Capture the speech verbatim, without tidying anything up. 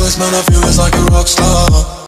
this man I feel is like a rock star.